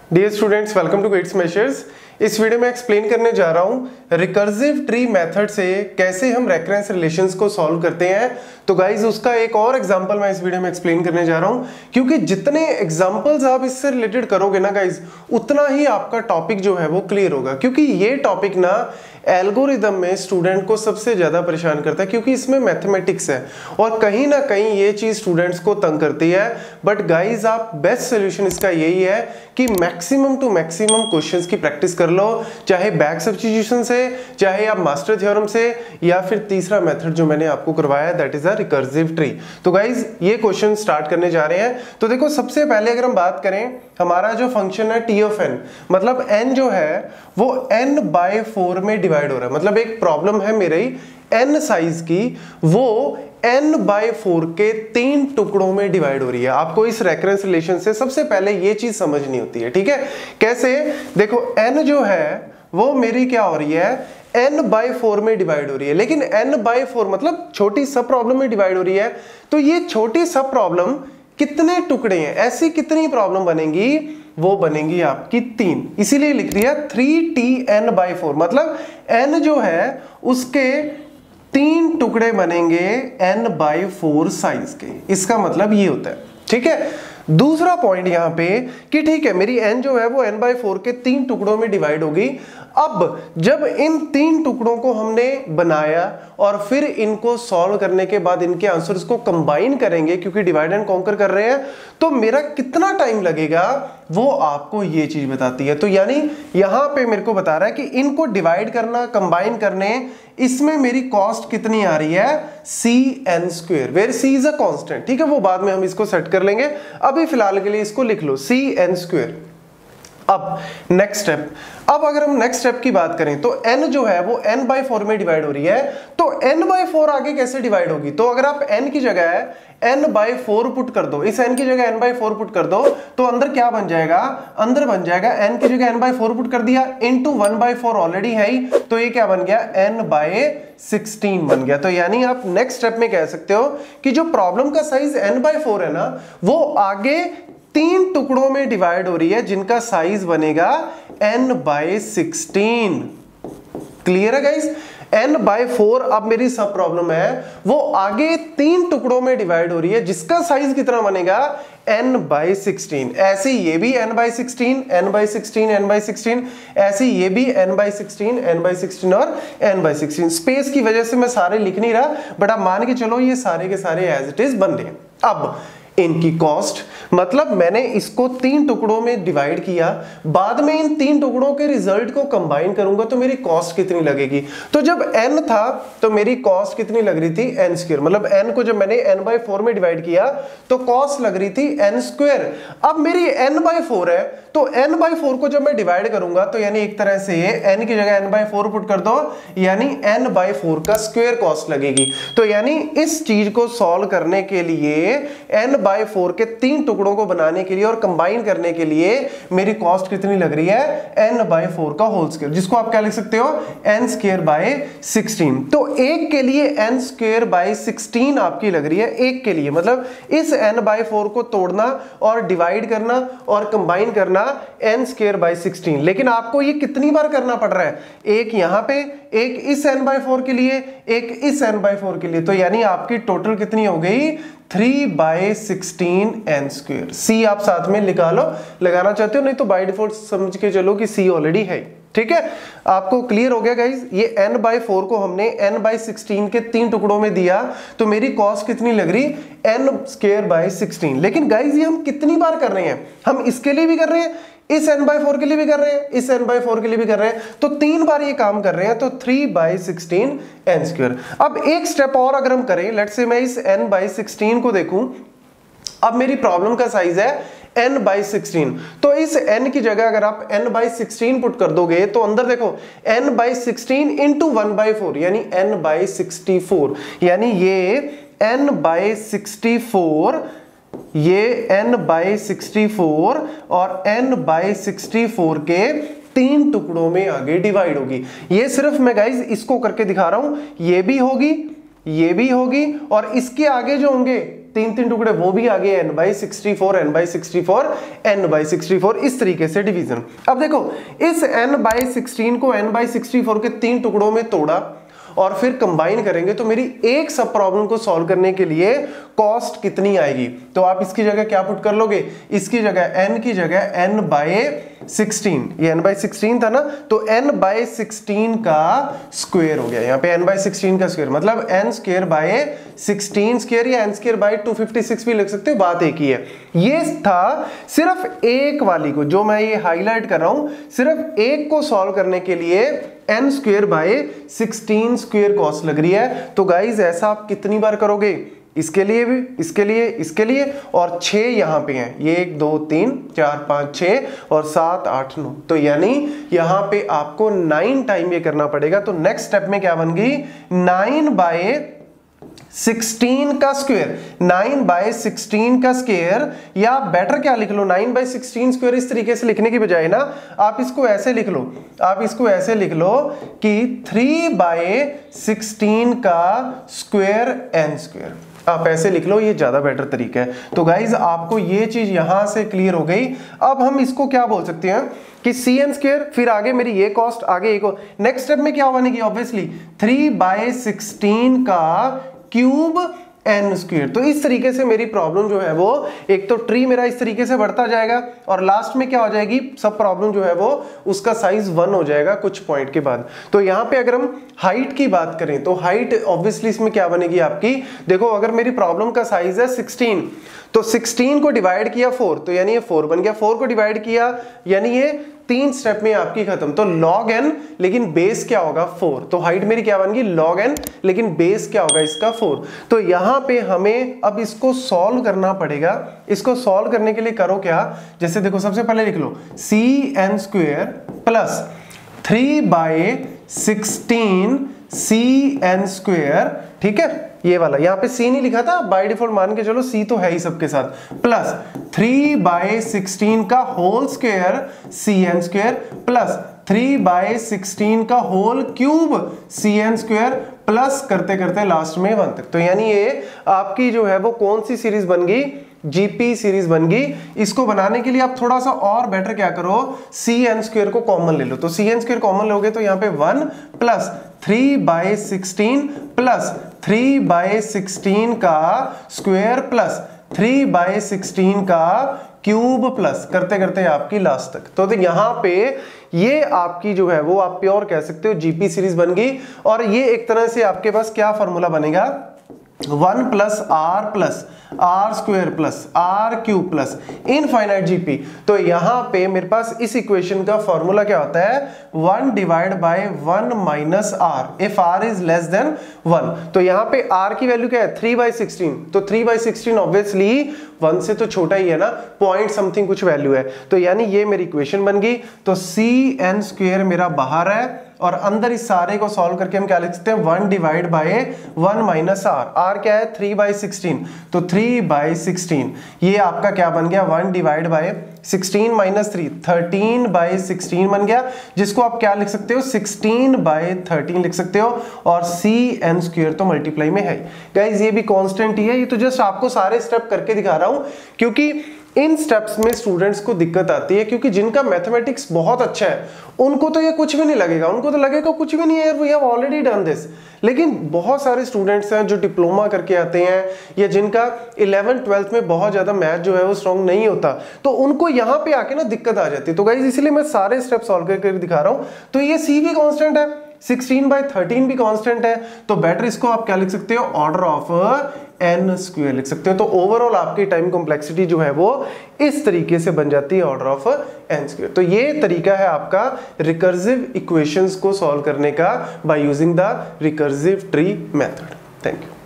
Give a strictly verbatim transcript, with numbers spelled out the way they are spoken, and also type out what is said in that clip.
Dear students, welcome to weights measures. इस video में explain करने जा रहा हूं रिकर्सिव ट्री मेथड से कैसे हम रेकरेंस रिलेशंस को सॉल्व करते हैं। तो गाइज उसका एक और एग्जांपल मैं इस वीडियो में एक्सप्लेन करने जा रहा हूं, क्योंकि जितने एग्जांपल्स आप इससे रिलेटेड करोगे ना गाइज, उतना ही आपका टॉपिक जो है वो क्लियर होगा। क्योंकि ये टॉपिक ना एल्गोरिदम में स्टूडेंट को सबसे ज्यादा परेशान करता है, क्योंकि इसमें मैथमेटिक्स है और कहीं ना कहीं ये चीज स्टूडेंट्स को तंग करती है। बट गाइज आप बेस्ट सोल्यूशन इसका यही है कि मैक्सिमम टू मैक्सिमम क्वेश्चंस की प्रैक्टिस कर लो, चाहे बैक सब्स्टिट्यूशन से, चाहे आप मास्टर थ्योरम से, या फिर तीसरा मेथड जो मैंने आपको करवाया that is a recursive tree. तो गाइज ये क्वेश्चन स्टार्ट करने जा रहे हैं। तो देखो, सबसे पहले अगर हम बात करें, हमारा जो फंक्शन है टी ऑफ एन, मतलब एन जो है वो एन बाय फोर में डिवाइड हो रहा है। मतलब एक प्रॉब्लम है मेरी एन साइज की, वो n बाय फोर के तीन टुकड़ों में डिवाइड हो रही है। आपको इस रेकरेंस रिलेशन से सबसे पहले ये चीज समझनी होती है, ठीक है। कैसे? देखो, n जो है वो मेरी क्या हो रही है, n बाय फोर में डिवाइड हो रही है, लेकिन n बाय फोर मतलब छोटी सब प्रॉब्लम में डिवाइड हो रही है। तो ये छोटी सब प्रॉब्लम कितने टुकड़े हैं, ऐसी कितनी प्रॉब्लम बनेंगी, वो बनेंगी आपकी तीन। इसीलिए लिख दिया three T N by four, मतलब n जो है उसके तीन टुकड़े बनेंगे n बाय फोर साइज के। इसका मतलब ये होता है, ठीक है। दूसरा पॉइंट यहां पे कि ठीक है, मेरी n जो है वो n बाय फोर के तीन टुकड़ों में डिवाइड होगी। अब जब इन तीन टुकड़ों को हमने बनाया और फिर इनको सॉल्व करने के बाद इनके आंसर्स को कंबाइन करेंगे, क्योंकि डिवाइड एंड कॉन्कर कर रहे हैं, तो मेरा कितना टाइम लगेगा वो आपको ये चीज बताती है। तो यानी यहां पे मेरे को बता रहा है कि इनको डिवाइड करना, कंबाइन करने, इसमें मेरी कॉस्ट कितनी आ रही है, C N square, where C is a constant, ठीक है। वो बाद में हम इसको सेट कर लेंगे, अभी फिलहाल के लिए इसको लिख लो सी एन स्क्वेयर। अब नेक्स्ट स्टेप, अब अगर हम नेक्स्ट स्टेप की बात करें तो n जो है वो n बाय फोर में डिवाइड हो रही है। तो n बाय फोर आगे कैसे डिवाइड होगी? तो अगर आप n की जगह है n बाय फोर पुट कर दो, इस n की जगह n बाय फोर पुट कर दो, तो अंदर क्या बन जाएगा, अंदर बन जाएगा n की जगह n बाय फोर पुट कर दिया into one by four already है ही, तो ये क्या बन गया, n बाय सिक्सटीन बन गया। तो यानी आप नेक्स्ट स्टेप में कह सकते हो कि जो प्रॉब्लम का साइज n बाय फोर है ना, वो आगे तीन टुकड़ों में डिवाइड हो रही है, जिनका साइज बनेगा n बाय सिक्सटीन। क्लियर है गाइस? n बाय फोर अब मेरी सब प्रॉब्लम है, वो आगे तीन टुकड़ों में डिवाइड हो रही है, जिसका साइज कितना बनेगा, n बाय सिक्सटीन। ऐसे ये भी n by sixteen, n by sixteen, n by sixteen, ऐसे ये भी n by sixteen, n by sixteen और n बाय सिक्सटीन। स्पेस की वजह से मैं सारे लिख नहीं रहा, बट आप मान के चलो ये सारे के सारे एज इट इज बन रहे हैं। अब इनकी कॉस्ट, मतलब मैंने इसको तीन टुकड़ों में डिवाइड किया, बाद में इन तीन टुकड़ों के रिजल्ट को कंबाइन करूंगा तो मेरी कॉस्ट कितनी लगेगी। तो जब n था तो मेरी कॉस्ट कितनी लग रही थी, n स्क्वायर, मतलब n को जब मैंने n बाय फोर में डिवाइड किया तो कॉस्ट लग रही थी n स्क्वायर। अब मेरी n बाय फोर है, तो n बाय फोर को जब मैं डिवाइड करूंगा तो यानी एक तरह से n की जगह n बाय फोर पुट कर दो, यानी n बाय फोर का स्क्वायर कॉस्ट लगेगी। तो यानी इस चीज को सॉल्व करने के लिए n बाय फोर के तीन टुकड़ों को बनाने के लिए और कंबाइन करने के लिए मेरी कॉस्ट कितनी लग रही है, n बाय फोर का होल स्क्वायर, जिसको आप क्या लिख सकते हो, n स्क्वायर बाय सिक्सटीन। तो एक के लिए n स्क्वायर बाय सिक्सटीन आपकी लग रही है, एक के लिए, मतलब इस n बाय फोर को तोड़ना और डिवाइड करना और कंबाइन करना n स्क्वायर बाय सिक्सटीन। लेकिन आपको ये कितनी बार करना पड़ रहा है, एक यहां पे, एक इस n बाय फोर के लिए, एक इस n बाय फोर के लिए। तो यानी आपकी टोटल कितनी हो गई, three by sixteen n square. C आप साथ में निकालो, लगाना चाहते हो, नहीं तो बाय डिफॉल्ट समझ के चलो कि सी ऑलरेडी है, ठीक है। आपको क्लियर हो गया गाइज? ये n बाय फोर को हमने n बाय सिक्सटीन के तीन टुकड़ों में दिया, तो मेरी कॉस्ट कितनी लग रही, n स्क्वायर बाय सिक्सटीन। लेकिन गाइज ये हम कितनी बार कर रहे हैं, हम इसके लिए भी कर रहे हैं, इस n बाय फोर के लिए भी कर रहे हैं, इस n बाय फोर के लिए भी कर रहे हैं, तो तीन बार ये काम कर रहे हैं, तो three by sixteen n square. अब एक स्टेप और अगर हम करें, लेट्स से मैं इस n बाय सिक्सटीन को देखूं, अब मेरी प्रॉब्लम का साइज है n बाय सिक्सटीन, तो इस n की जगह अगर आप n बाय सिक्सटीन पुट कर दोगे तो अंदर देखो n by sixteen into one by four, यानी n बाय सिक्सटी फोर, यानी ये n बाय सिक्सटी फोर, ये n बाय सिक्सटी फोर और n बाय सिक्सटी फोर के तीन टुकड़ों में आगे डिवाइड होगी। ये सिर्फ मैं गाइज इसको करके दिखा रहा हूं, ये भी होगी, ये भी होगी, और इसके आगे जो होंगे तीन तीन टुकड़े वो भी आ गए n by sixty four, n by sixty four, n by sixty four, इस तरीके से डिवीजन। अब देखो इस एन बाई सिक्सटीन को एन बाई सिक्सटी फोर के तीन टुकड़ों में तोड़ा और फिर कंबाइन करेंगे तो मेरी एक सब प्रॉब्लम को सॉल्व करने के लिए कॉस्ट कितनी आएगी। तो आप इसकी जगह क्या पुट कर लोगे, इसकी जगह n की जगह n बाय सिक्सटीन, ये n बाय सिक्सटीन था ना, तो n बाय सिक्सटीन का स्क्वायर हो गया। यहाँ पे n बाय सिक्सटीन का स्क्वायर मतलब n square by sixteen square या n square by two fifty six भी लिख सकते हो, बात एक ही है। ये था सिर्फ एक वाली को, जो मैं ये हाईलाइट कर रहा हूं, सिर्फ एक को सॉल्व करने के लिए n square by sixteen square cost लग रही है। तो गाइज ऐसा आप कितनी बार करोगे, इसके लिए भी, इसके लिए, इसके लिए, और छह यहां पे हैं, ये एक दो तीन चार पांच छह और सात आठ नौ, तो यानी यहां पे आपको नाइन टाइम ये करना पड़ेगा। तो नेक्स्ट स्टेप में क्या बन गई, नाइन बाय सिक्सटीन का स्क्वायर, नाइन बाय सिक्सटीन का स्क्वायर, या बेटर क्या लिख लो, नाइन बाय सिक्सटीन स्क्वायर इस तरीके से लिखने की बजाय ना आप इसको ऐसे लिख लो, आप इसको ऐसे लिख लो कि थ्री बाय सिक्सटीन का स्क्वायर एन स्क्वायर, आप ऐसे लिख लो, ये ज्यादा बेटर तरीका है। तो गाइज आपको ये चीज यहां से क्लियर हो गई। अब हम इसको क्या बोल सकते हैं कि सी एन स्क्वायर, फिर आगे मेरी ये कॉस्ट, आगे एक, नेक्स्ट स्टेप में क्या बनेगी, ऑब्वियसली थ्री बाय सिक्सटीन का क्यूब एन स्क्वायर। तो इस तरीके से मेरी प्रॉब्लम जो है वो, एक तो ट्री मेरा इस तरीके से बढ़ता जाएगा और लास्ट में क्या हो जाएगी, सब प्रॉब्लम जो है वो उसका साइज वन हो जाएगा कुछ पॉइंट के बाद। तो यहाँ पे अगर हम हाइट की बात करें तो हाइट ऑब्वियसली इसमें क्या बनेगी आपकी, देखो अगर मेरी प्रॉब्लम का साइज है सिक्सटीन, तो सिक्सटीन को डिवाइड किया फोर, तो यानी ये फोर बन गया, फोर को डिवाइड किया यानी ये तीन स्टेप में आपकी खत्म। तो log n, लेकिन बेस क्या होगा फोर, तो हाइट मेरी क्या बन गई log n, लेकिन बेस क्या होगा इसका फोर। तो यहां पे हमें अब इसको सॉल्व करना पड़ेगा। इसको सॉल्व करने के लिए करो क्या, जैसे देखो सबसे पहले लिख लो सी n square plus three by sixteen c n square, ठीक है, ये वाला यहाँ पे सी नहीं लिखा था, बाय डिफॉल्ट मान के चलो सी तो है ही सबके साथ, प्लस थ्री बाय सिक्सटीन का whole square c n square plus three by sixteen का whole cube c n square, plus करते करते लास्ट में वन तक। तो यानी ये आपकी जो है वो कौन सी सीरीज बन गई, जीपी सीरीज बन गई। इसको बनाने के लिए आप थोड़ा सा और बेटर क्या करो, सी एन स्क्वायर को कॉमन ले लो। तो सी एन स्क्वायर कॉमन लोगे तो यहाँ पे one plus three by sixteen plus three by sixteen का square plus three by sixteen का क्यूब प्लस करते करते आपकी लास्ट तक। तो, तो यहां पे ये आपकी जो है वो आप प्योर कह सकते हो जीपी सीरीज बन गई। और ये एक तरह से आपके पास क्या फॉर्मूला बनेगा, one plus r plus r square plus r cube plus infinite GP. तो यहां पे मेरे पास इस इक्वेशन का फॉर्मूला क्या होता है, one divide by one minus r if r is less than one. तो यहां पे आर की वैल्यू क्या है, थ्री बाई सिक्सटीन, तो three by sixteen obviously one से तो छोटा ही है ना, पॉइंट समथिंग कुछ वैल्यू है। तो यानी ये मेरी इक्वेशन बन गई। तो सी एन स्क्वायर मेरा बाहर है और अंदर इस सारे को सॉल्व करके हम क्या लिख सकते हैं, one divide by one minus r, r क्या है थ्री बाई सिक्सटीन, तो थ्री बाई सिक्सटीन ये आपका क्या बन गया, one divide by sixteen minus three, thirteen by sixteen बन गया, जिसको आप क्या लिख सकते हो, सिक्सटीन बाई थर्टीन लिख सकते हो। और सी एन स्क्वायर तो मल्टीप्लाई में है गाइज, ये भी कांस्टेंट ही है। ये तो जस्ट आपको सारे स्टेप करके दिखा रहा हूं, क्योंकि इन स्टेप्स में स्टूडेंट्स को दिक्कत आती है, क्योंकि जिनका मैथमेटिक्स बहुत अच्छा है उनको तो ये कुछ भी नहीं लगेगा, उनको तो लगेगा कुछ भी नहीं है यार, we have already done this. लेकिन बहुत सारे स्टूडेंट्स हैं जो डिप्लोमा करके आते हैं या जिनका इलेवेंथ ट्वेल्थ में बहुत ज्यादा मैथ जो है वो स्ट्रॉन्ग नहीं होता, तो उनको यहाँ पे आके ना दिक्कत आ जाती है। तो गाइज इसलिए मैं सारे स्टेप सॉल्व करके दिखा रहा हूँ। तो ये सी भी कांस्टेंट है, सिक्सटीन बाई थर्टीन भी कांस्टेंट है, तो बेटर इसको आप क्या लिख सकते हो, ऑर्डर ऑफ एन स्क्वायर लिख सकते हो। तो ओवरऑल आपकी टाइम कॉम्प्लेक्सिटी जो है वो इस तरीके से बन जाती है, ऑर्डर ऑफ एन स्क्वायर। तो ये तरीका है आपका रिकर्सिव इक्वेशंस को सॉल्व करने का by using the recursive tree method. Thank you.